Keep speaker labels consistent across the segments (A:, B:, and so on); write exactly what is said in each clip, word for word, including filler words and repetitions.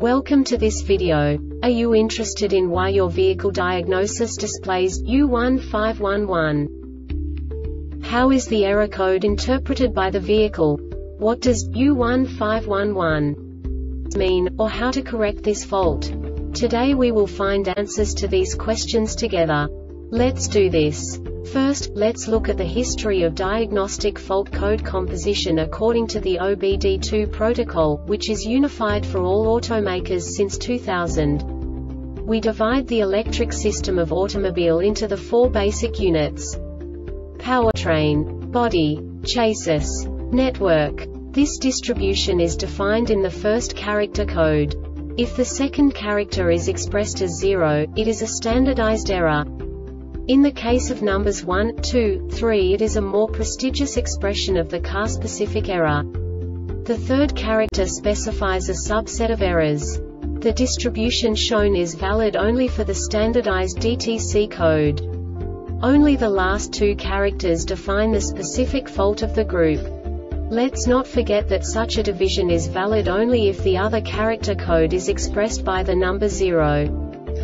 A: Welcome to this video. Are you interested in why your vehicle diagnosis displays U one five one one? How is the error code interpreted by the vehicle? What does U one five one one mean, or how to correct this fault? Today we will find answers to these questions together. Let's do this. First, let's look at the history of diagnostic fault code composition according to the O B D two protocol, which is unified for all automakers since two thousand. We divide the electric system of automobile into the four basic units: powertrain, body, chassis, network. This distribution is defined in the first character code. If the second character is expressed as zero, it is a standardized error. In the case of numbers one, two, three, it is a more prestigious expression of the car-specific error. The third character specifies a subset of errors. The distribution shown is valid only for the standardized D T C code. Only the last two characters define the specific fault of the group. Let's not forget that such a division is valid only if the other character code is expressed by the number zero.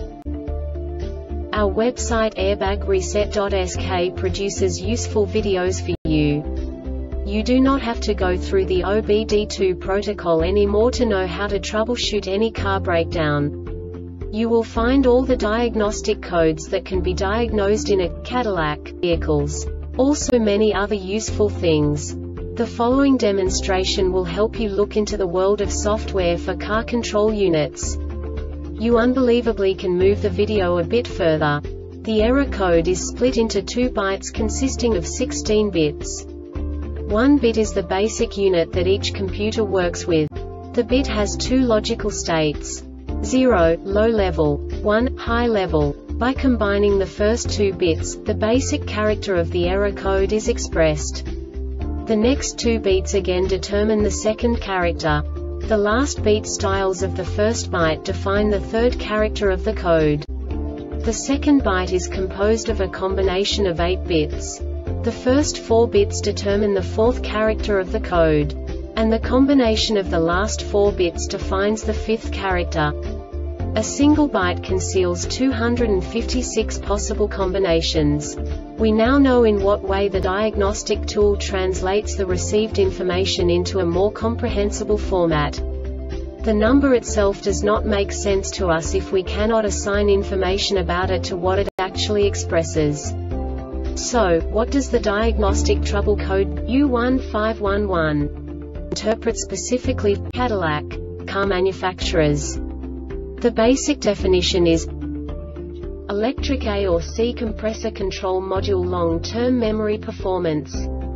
A: Our website airbag reset dot S K produces useful videos for you. You do not have to go through the O B D two protocol anymore to know how to troubleshoot any car breakdown. You will find all the diagnostic codes that can be diagnosed in a Cadillac vehicles. Also many other useful things. The following demonstration will help you look into the world of software for car control units. You unbelievably can move the video a bit further. The error code is split into two bytes consisting of sixteen bits. One bit is the basic unit that each computer works with. The bit has two logical states: zero, low level, one, high level. By combining the first two bits, the basic character of the error code is expressed. The next two beats again determine the second character. The last beat styles of the first byte define the third character of the code. The second byte is composed of a combination of eight bits. The first four bits determine the fourth character of the code. And the combination of the last four bits defines the fifth character. A single byte conceals two hundred fifty-six possible combinations. We now know in what way the diagnostic tool translates the received information into a more comprehensible format. The number itself does not make sense to us if we cannot assign information about it to what it actually expresses. So, what does the diagnostic trouble code U one five one one interpret specifically for Cadillac car manufacturers? The basic definition is electric A or C compressor control module long-term memory performance.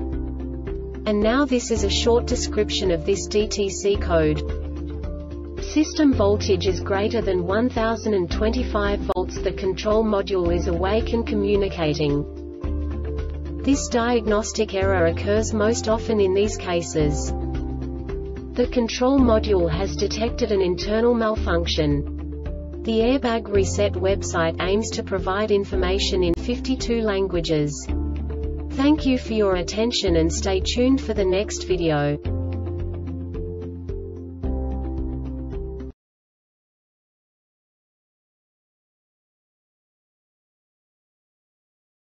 A: And now this is a short description of this D T C code. System voltage is greater than one thousand twenty-five volts. The control module is awake and communicating. This diagnostic error occurs most often in these cases. The control module has detected an internal malfunction. The Airbag Reset website aims to provide information in fifty-two languages. Thank you for your attention and stay tuned for the next video.